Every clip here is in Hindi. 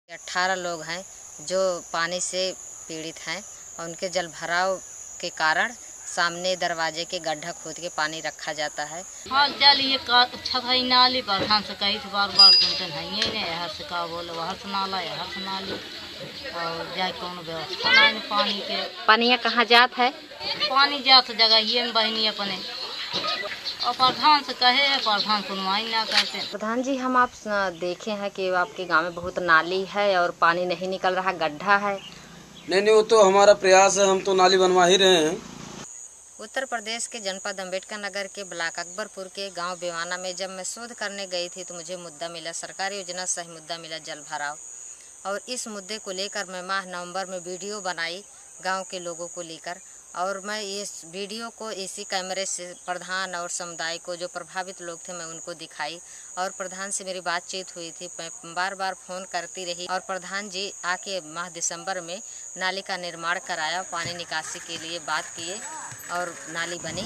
18 लोग हैं जो पानी से पीड़ित हैं और उनके जल भराव के कारण सामने दरवाजे के गड्ढा खोद के पानी रखा जाता है। हाल चाल ये अच्छा था ही नाली प्रधान से कही थी बार सुनते नहीं है यहाँ से का बोले वहाँ से नाला यहाँ से नाली और जाए कौन व्यवस्था नहीं पानी के। पानी कहाँ जात है? पानी जात जगह ये में बहनी अपने और प्रधान से कहे है, प्रधान सुनवाई ना करते। प्रधान जी, हम आप देखे हैं कि आपके गांव में बहुत नाली है और पानी नहीं निकल रहा, गड्ढा है। नहीं, वो तो हमारा प्रयास है, हम तो नाली बनवा ही रहे हैं। उत्तर प्रदेश के जनपद अम्बेडकर नगर के ब्लॉक अकबरपुर के गांव बेवाना में जब मैं शोध करने गई थी तो मुझे मुद्दा मिला, सरकारी योजना सही मुद्दा मिला जल भराव। और इस मुद्दे को लेकर मैं माह नवंबर में वीडियो बनाई गांव के लोगों को लेकर, और मैं इस वीडियो को इसी कैमरे से प्रधान और समुदाय को जो प्रभावित लोग थे मैं उनको दिखाई। और प्रधान से मेरी बातचीत हुई थी, मैं बार बार फ़ोन करती रही और प्रधान जी आके माह दिसंबर में नाली का निर्माण कराया, पानी निकासी के लिए बात किए और नाली बनी।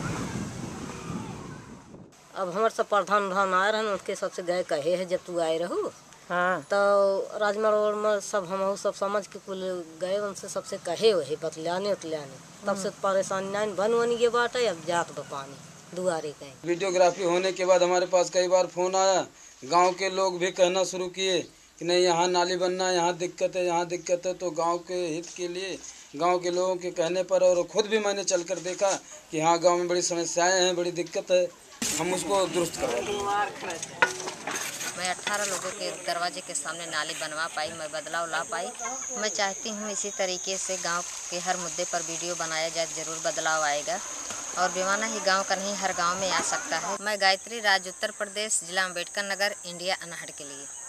अब हमारे सब प्रधान आए रहे उनके सबसे गए कहे है जब तू आए रहू। हाँ, तो राजमहल में सब हम सब समझ के कुल गए, उनसे सबसे कहे वही बतलाने तब से परेशानी नहीं बन बनी ये बात है। अब जात ब पानी दुआरे कहीं। वीडियोग्राफी होने के बाद हमारे पास कई बार फोन आया, गांव के लोग भी कहना शुरू किए कि नहीं यहाँ नाली बनना, यहाँ दिक्कत है, यहाँ दिक्कत है। तो गांव के हित के लिए गांव के लोगों के कहने पर और खुद भी मैंने चल कर देखा कि हाँ गाँव में बड़ी समस्याएँ हैं, बड़ी दिक्कत है, हम उसको दुरुस्त करवाएं। मैं 18 लोगों के दरवाजे के सामने नाली बनवा पाई, मैं बदलाव ला पाई। मैं चाहती हूँ इसी तरीके से गांव के हर मुद्दे पर वीडियो बनाया जाए, ज़रूर बदलाव आएगा। और बेवाना ही गांव का नहीं, हर गांव में आ सकता है। मैं गायत्री राज, उत्तर प्रदेश, जिला अम्बेडकर नगर, इंडिया, अनहड़ के लिए।